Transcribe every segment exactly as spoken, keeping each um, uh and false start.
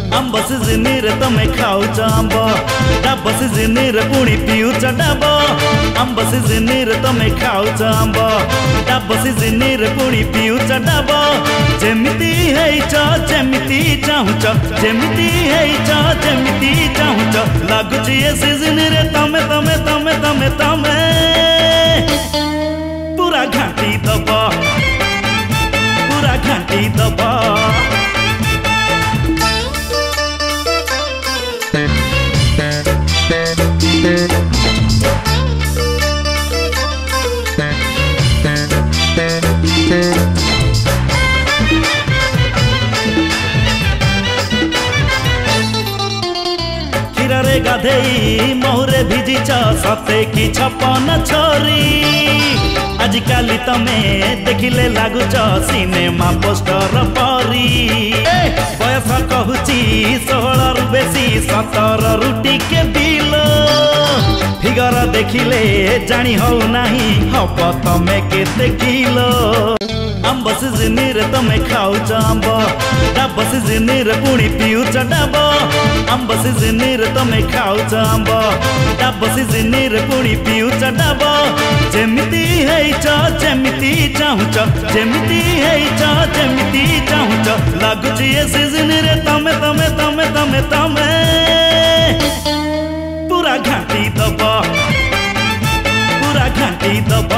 आंब season रे तमे खाऊच आंब डाब सीजन रे पुणी पिऊच डाब आंब सीजन रे तमे खाऊच आंब डाब सीजन रे पुणी पिऊच डाब जेमिति हेइच जेमिति चाहुच जेमिति हेइच जेमिति चाहुच लागुच ए सीजन रे तमे तमे तमे तमे तमे पूरा घाटी दब पूरा घाटी दब क्षीरे गाधेई महुरे भिजिच सते कि छपन छोरी आजिकाली तमे देखिले लागुच सिनेमा पोस्टर परी बयस कहूची षोहल रु बेसी सतर रु टिके बिलो फिगर देखिले जानी हो नहीं हब तमे केते किलो आंब सीजन रे तमे खाऊच आंब डाब सीजन रे पुणी पिऊच डाब आंब सीजन रे तमे खाऊच आंब डाब सीजन रे पुणी पिऊच डाब जेमिति हेइच जेमिति चाहुच जेमिति हेइच जेमिति चाहुच लागुच ए सीजन रे तमे तमे तमे तमे तमे पूरा घाटी दब पूरा घाटी दब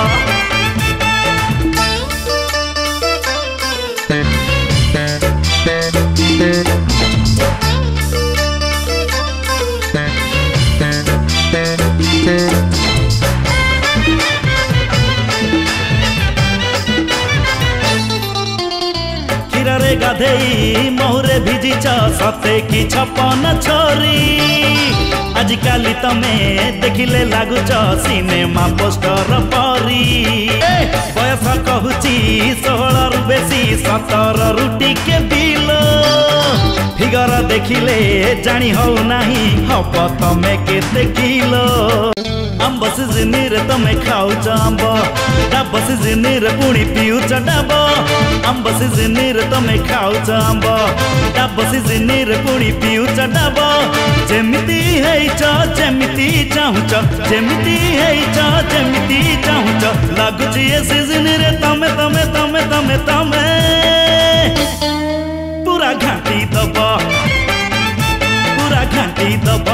क्षीरे गाधेई महुरे भिजिच सते कि छपन छोरी आजिकाली तमे देखिले लागुच सिनेमा पोस्टर परी बयस कहूची षोहल रु बेसी सतर रु टिके बिलो फिगर देखिले जानी हो नहीं हब तमे केते किलो आंब सीजन रे तमे खाऊच आंब डाब सीजन रे पुणी पिऊच डाब आंब सीजन रे तमे खाऊच आंब डाब सीजन रे पुणी पिऊच डाब जेमिति हेइच जेमिति चाहुच जेमिति हेइच जेमिति चाहुच लागुच ए सीजन रे तमे तमे तमे तमे तमे पूरा घाटी दब पूरा घाटी दब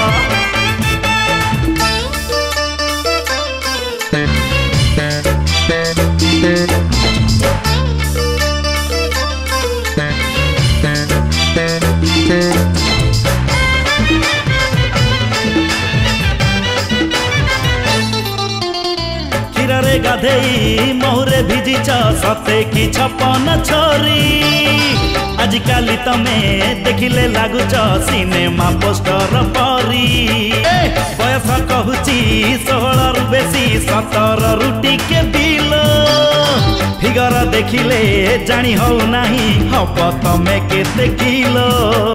क्षीरे गाधेई महुरे भिजिच सते कि छपन छोरी आजिकाली तमे देखिले लागुच सिनेमा पोस्टर परी बयस कहूची षोहल रु बेसी सतर रु टिके बिलो फिगर देखिले जानी हो नहीं हब तमे केते किलो।